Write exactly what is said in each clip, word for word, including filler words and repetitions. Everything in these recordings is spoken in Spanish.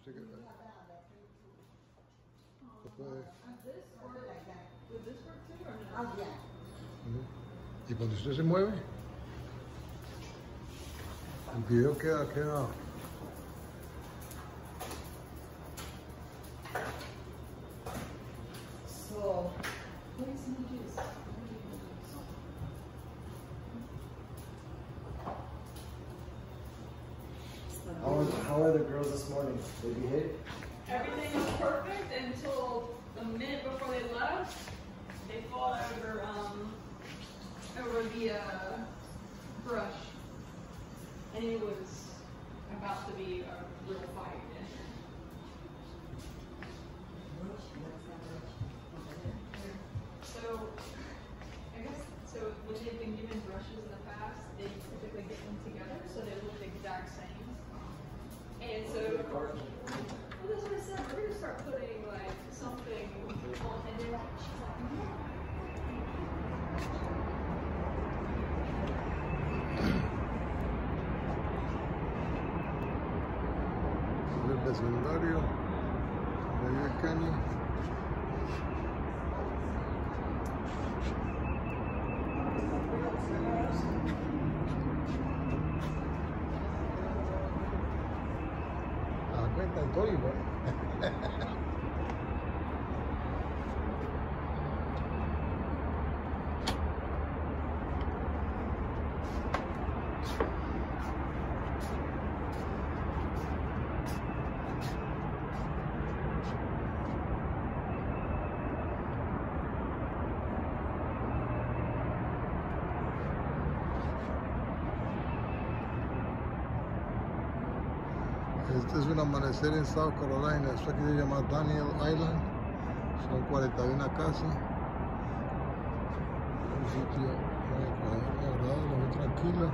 Se puede. Y cuando usted se mueve, el video queda, queda. So, where's the juice? How, how are the girls this morning? They behave? Everything was perfect until a minute before they left. They fought over um over the uh, brush, and it was about to be a real fight. So, I guess so. When they've been given brushes in the past, they typically get them together so they look the exact same. And so, well, that's what I said. We're gonna start putting like something on, and then she's like, no. El vecindario de Kenny. A cuenta de todo igual. Este es un amanecer en South Carolina. Esto aquí se llama Daniel Island. Son cuarenta y una casas. Un sitio muy agradable, muy tranquilo.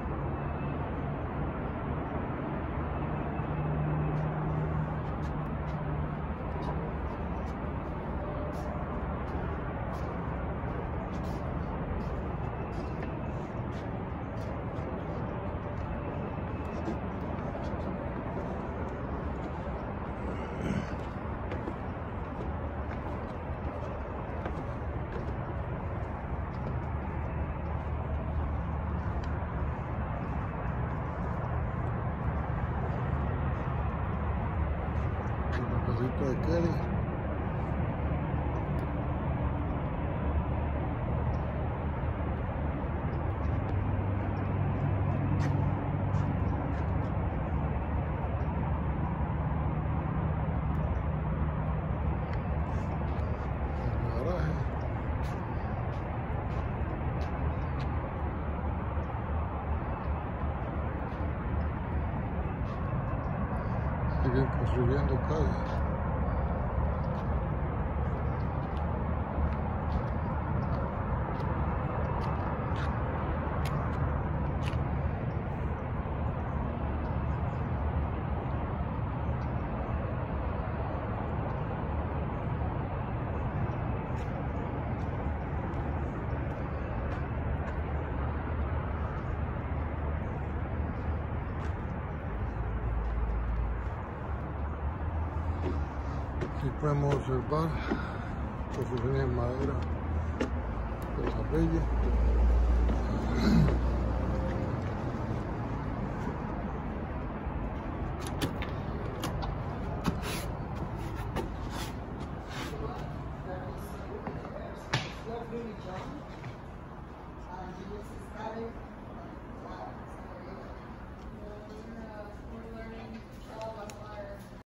De Kelly. El garaje. Siguen construyendo calles. Aquí podemos observar construcciones de madera de la bella.